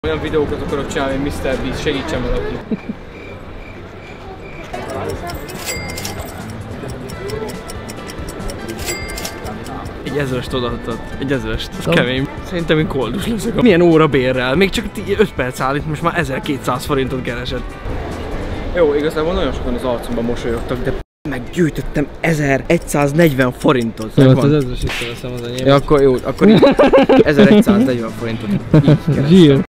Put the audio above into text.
Olyan videókat akarok csinálni, hogy Mr. Beast, segítsen valaki. Egy 1000-est odaadtad. Egy 1000-est. Kemény. Szerintem én koldus leszek. Milyen óra bérrel? Még csak 5 perc áll itt, most már 1200 forintot keresett. Jó, igazából nagyon sokan az arcomban mosolyogtak, de meggyűjtöttem 1140 forintot. Jó, hát az 1000-es itt veszem az enyém. Ja, akkor jó, akkor így 1140 forintot így kerestem.